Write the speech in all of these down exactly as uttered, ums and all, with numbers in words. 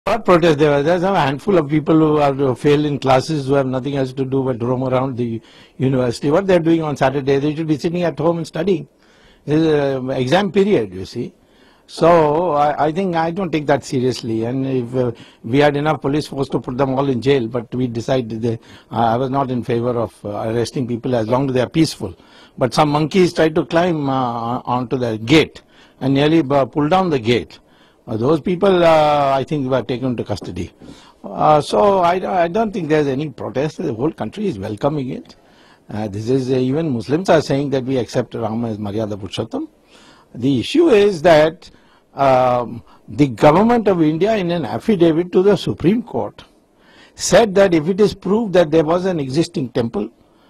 What protest there was? There's a handful of people who are failed in classes who have nothing else to do but roam around the university. What they're doing on Saturday, they should be sitting at home and studying. It's an exam period, you see. So I, I think I don't take that seriously. And if uh, we had enough police force to put them all in jail, but we decided that, uh, I was not in favor of uh, arresting people as long as they are peaceful. But some monkeys tried to climb uh, onto the gate and nearly uh, pulled down the gate. Uh, those people, uh, I think, were taken to custody. Uh, so I, I don't think there's any protest. The whole country is welcoming it. Uh, this is uh, even Muslims are saying that we accept Ram as Maryada Purushottam. The issue is that um, the government of India, in an affidavit to the Supreme Court, said that if it is proved that there was an existing temple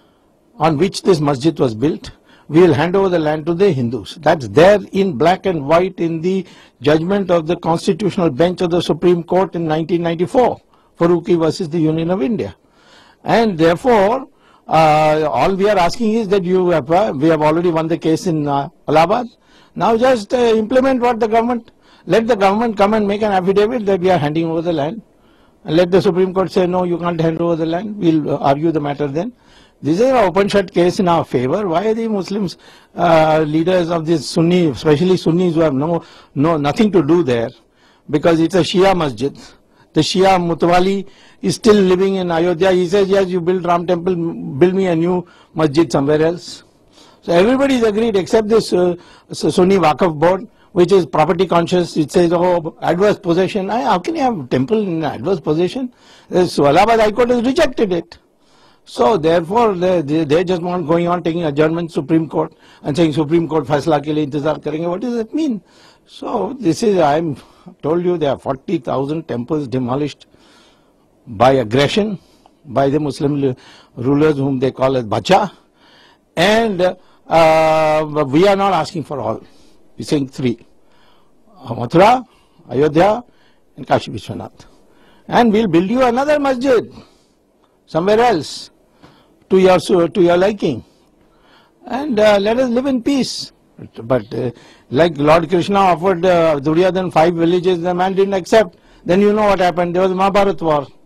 on which this masjid was built, we will hand over the land to the Hindus. That's there in black and white in the judgment of the Constitutional Bench of the Supreme Court in nineteen ninety-four, Farooqi versus the Union of India. And therefore, uh, all we are asking is that you have, uh, we have already won the case in uh, Allahabad. Now just uh, implement what the government, let the government come and make an affidavit that we are handing over the land. And let the Supreme Court say, no, you can't hand over the land. We'll uh, argue the matter then. This is an open shut case in our favor. Why are the Muslims, uh, leaders of this Sunni, especially Sunnis who have no, no, nothing to do there, because it's a Shia masjid. The Shia Mutawali is still living in Ayodhya. He says, yes, you build Ram temple, build me a new masjid somewhere else. So everybody is agreed except this uh, Sunni Waqf board, which is property conscious. It says, oh, adverse possession. How can you have a temple in adverse possession? So Allahabad High Court has rejected it. So therefore, they, they, they just want going on taking adjournment Supreme Court and saying Supreme Court faisla ke liye intezar karenge. What does that mean? So this is, I told you, there are forty thousand temples demolished by aggression by the Muslim rulers whom they call as Bacha. And uh, we are not asking for all. We are saying three. Mathura, Ayodhya and Kashi Vishwanath. And we'll build you another masjid somewhere else to your, to your liking. And uh, let us live in peace. But uh, like Lord Krishna offered uh, Duryodhana five villages, the man didn't accept. Then you know what happened. There was a Mahabharat war.